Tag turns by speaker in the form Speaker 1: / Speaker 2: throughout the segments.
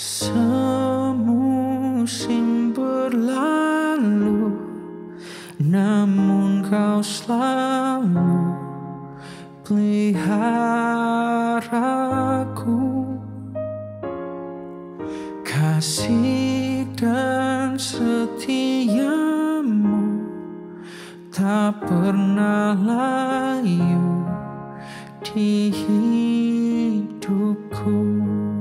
Speaker 1: Semusim berlalu, namun kau selalu peliharaku. Kasih dan setiamu tak pernah layu di hidupku.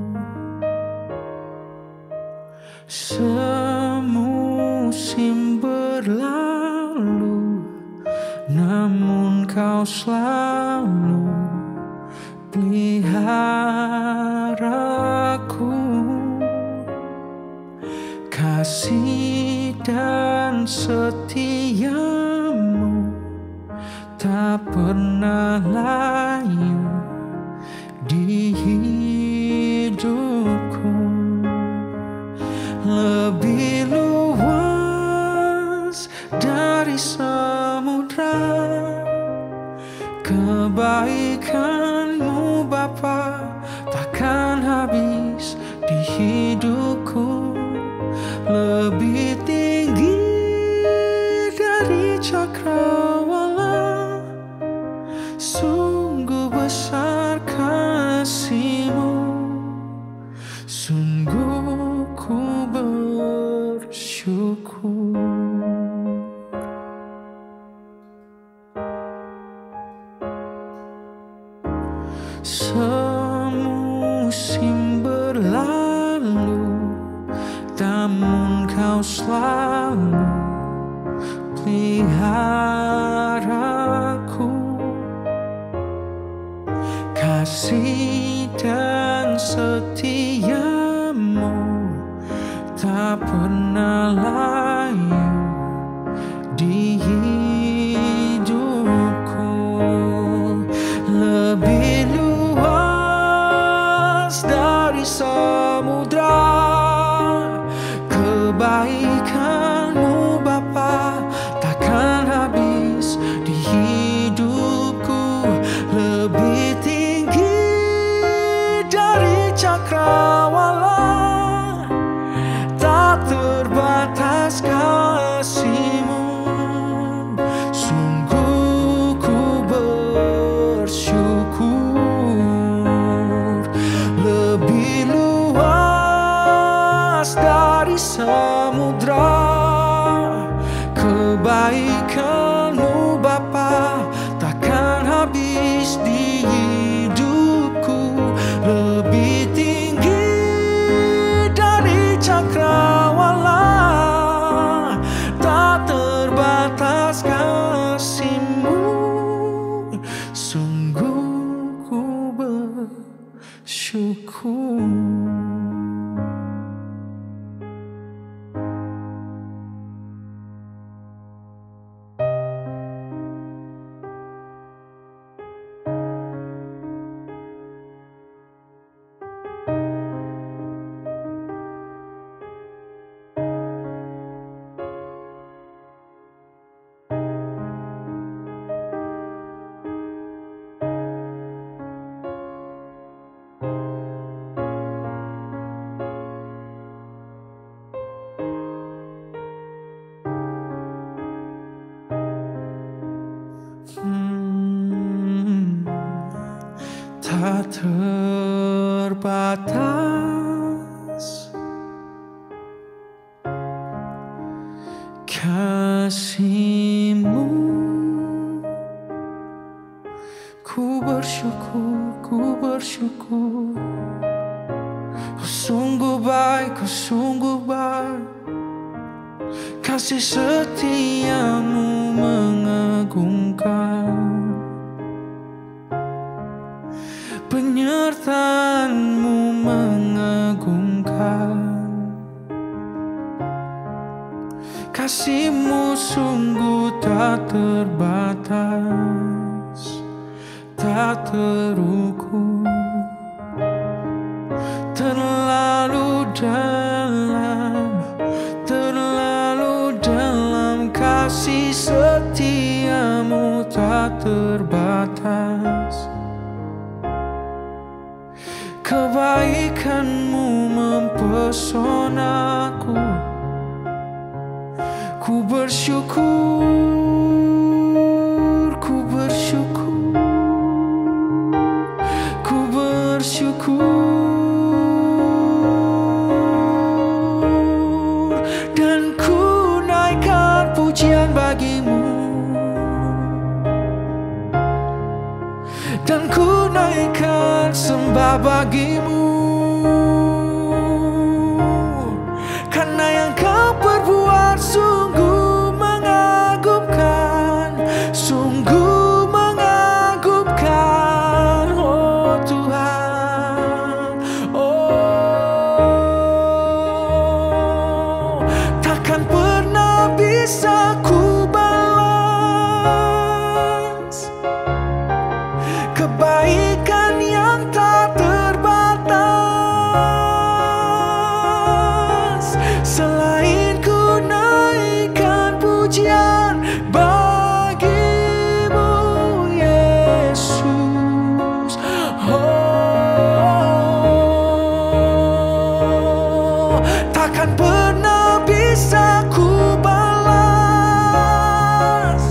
Speaker 1: Semusim berlalu, namun kau selalu peliharaku. Kasih dan setiamu tak pernah layu di hidupku. Lebih luas dari samudra kebaikanmu Bapa, takkan habis di hidupku. Lebih tinggi dari cakrawala, sungguh besar kasih-Mu. Sungguh ku bersyukur. Semusim berlalu, namun kau selalu peliharaku. Kasih dan setiamu tak pernah layu di hidupku. Lebih luas dari samudra kebaikanmu Bapa, takkan habis di hidupku. Lebih tinggi dari cakrawala, tak terbatas kasih-Mu. Sungguh ku bersyukur. Lebih luas dari samudra kebaikanmu Bapa, takkan habis di hidupku. Lebih tinggi dari cakrawala, tak terbatas kasih-Mu. Sungguh ku bersyukur. Tak terbatas kasih-Mu. Ku bersyukur, ku bersyukur. Kau sungguh baik, kau sungguh baik. Kasih setiamu mengagumkan. Penyertaan-Mu mengagumkan. Kasih-Mu sungguh tak terbatas, tak terukur. Terlalu dalam kasih setiamu tak terbatas. Kebaikan-Mu mempesonaku. Ku bersyukur, ku bersyukur, ku bersyukur, dan ku naikkan pujian bagimu, dan ku naikkan sembah bagimu. Karena yang kau perbuat sungguh mengagumkan, sungguh mengagumkan, oh Tuhan. Oh, takkan pernah bisa ku balas kebaikan yang tak terbatas, selain ku naikkan pujian bagimu, Yesus. Oh, takkan pernah bisa ku balas.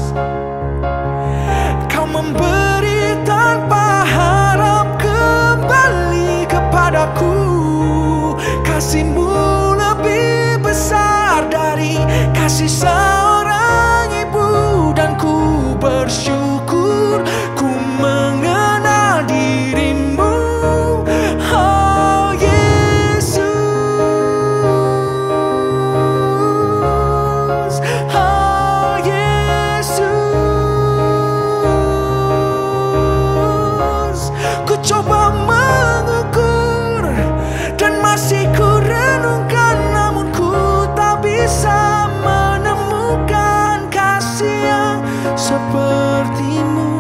Speaker 1: Kau memberi tanpa harap kembali kepadaku. Kasih-Mu lebih besar dari kasih seorang ibu, dan ku bersyukur ku mengenal diri-Mu, oh Yesus, oh Yesus. Ku coba mengukur dan masih ku renungkan, namun ku tak bisa menemukan kasih yang seperti-Mu.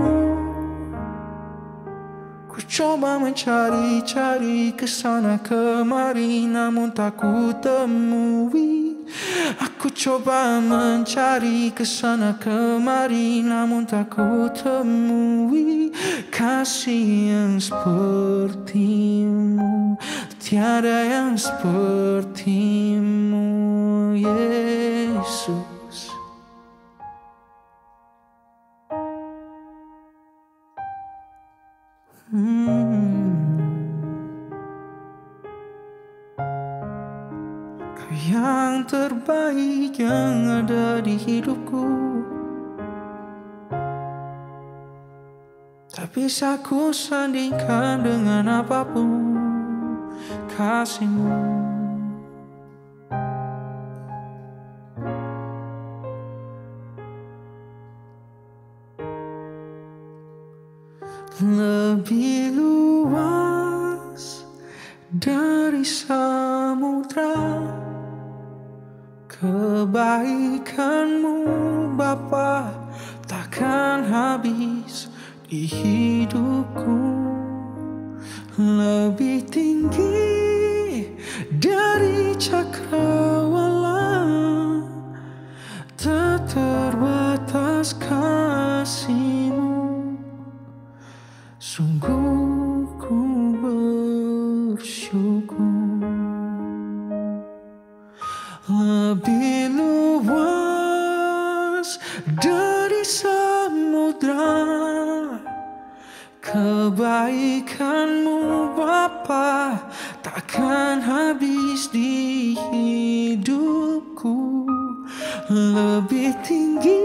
Speaker 1: Ku coba mencari-cari kesana kemari, namun tak ku temui. Aku coba mencari kesana kemari, namun tak ku temui kasih yang seperti-Mu. Tiada yang seperti-Mu, Yesus. Kau yang terbaik yang ada di hidupku, tak bisa ku sandingkan dengan apapun kasih-Mu. Lebih luas dari samudra kebaikan-Mu, Bapa, takkan habis di hidupku. Lebih tinggi dari cakrawala, tak terbatas kasih-Mu. Sungguh ku bersyukur. Lebih luas dari samudra kebaikan-Mu, Bapa, takkan habis di hidupku. Lebih tinggi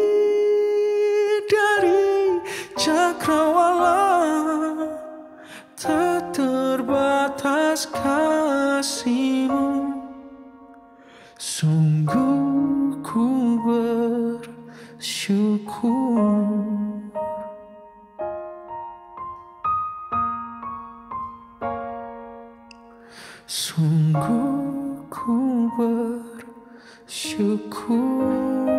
Speaker 1: dari cakrawala, tak terbatas kasih-Mu. Sungguh ku bersyukur. Sungguh ku bersyukur.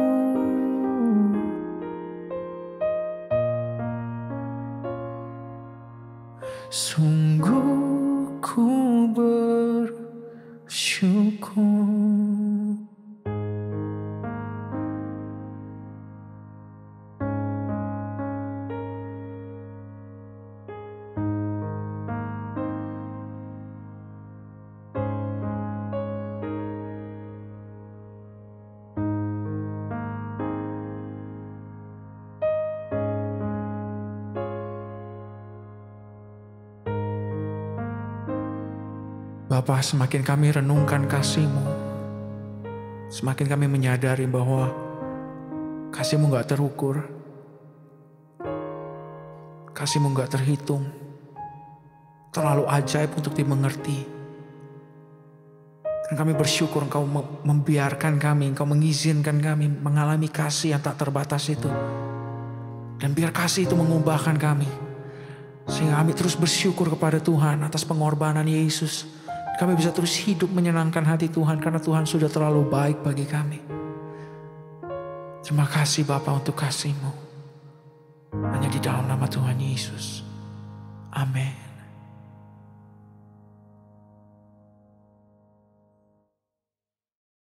Speaker 1: Sungguh ku bersyukur. Bapa, semakin kami renungkan kasih-Mu, semakin kami menyadari bahwa kasih-Mu gak terukur, kasih-Mu gak terhitung, terlalu ajaib untuk dimengerti. Dan kami bersyukur Engkau membiarkan kami, Engkau mengizinkan kami mengalami kasih yang tak terbatas itu. Dan biar kasih itu mengubahkan kami, sehingga kami terus bersyukur kepada Tuhan atas pengorbanan Yesus. Kami bisa terus hidup menyenangkan hati Tuhan karena Tuhan sudah terlalu baik bagi kami. Terima kasih Bapa untuk kasih-Mu. Hanya di dalam nama Tuhan Yesus. Amin.